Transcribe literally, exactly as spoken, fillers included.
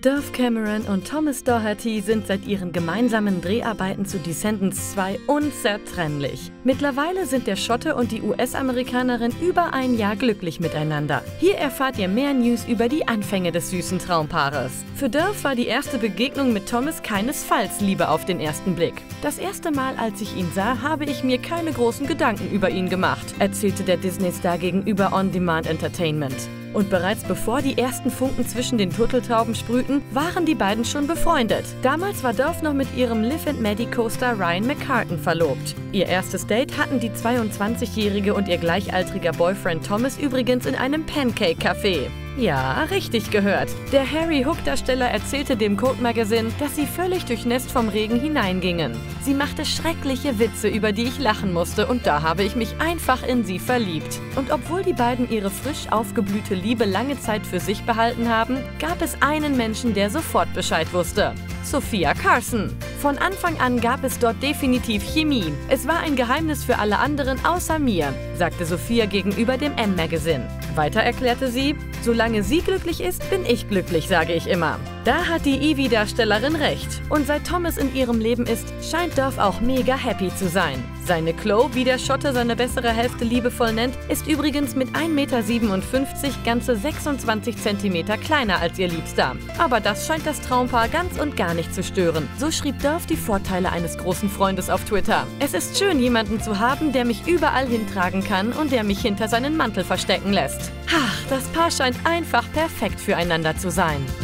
Dove Cameron und Thomas Doherty sind seit ihren gemeinsamen Dreharbeiten zu Descendants zwei unzertrennlich. Mittlerweile sind der Schotte und die U S-Amerikanerin über ein Jahr glücklich miteinander. Hier erfahrt ihr mehr News über die Anfänge des süßen Traumpaares. Für Dove war die erste Begegnung mit Thomas keinesfalls Liebe auf den ersten Blick. Das erste Mal, als ich ihn sah, habe ich mir keine großen Gedanken über ihn gemacht, erzählte der Disney-Star gegenüber On Demand Entertainment. Und bereits bevor die ersten Funken zwischen den Turteltauben sprühten, waren die beiden schon befreundet. Damals war Dove noch mit ihrem Liv and Maddie Co-Star Ryan McCartan verlobt. Ihr erstes Date hatten die zweiundzwanzigjährige und ihr gleichaltriger Boyfriend Thomas übrigens in einem Pancake-Café. Ja, richtig gehört. Der Harry Hook-Darsteller erzählte dem Code Magazine, dass sie völlig durchnässt vom Regen hineingingen. Sie machte schreckliche Witze, über die ich lachen musste, und da habe ich mich einfach in sie verliebt. Und obwohl die beiden ihre frisch aufgeblühte Liebe lange Zeit für sich behalten haben, gab es einen Menschen, der sofort Bescheid wusste. Sophia Carson. Von Anfang an gab es dort definitiv Chemie. Es war ein Geheimnis für alle anderen außer mir, sagte Sophia gegenüber dem M-Magazine. Weiter erklärte sie: Solange sie glücklich ist, bin ich glücklich, sage ich immer. Da hat die Evie-Darstellerin recht. Und seit Thomas in ihrem Leben ist, scheint Dove auch mega happy zu sein. Seine Chloe, wie der Schotte seine bessere Hälfte liebevoll nennt, ist übrigens mit ein Meter siebenundfünfzig ganze sechsundzwanzig Zentimeter kleiner als ihr Liebster. Aber das scheint das Traumpaar ganz und gar nicht zu stören. So schrieb Dove die Vorteile eines großen Freundes auf Twitter. Es ist schön, jemanden zu haben, der mich überall hintragen kann und der mich hinter seinen Mantel verstecken lässt. Ach, das Paar scheint einfach perfekt füreinander zu sein.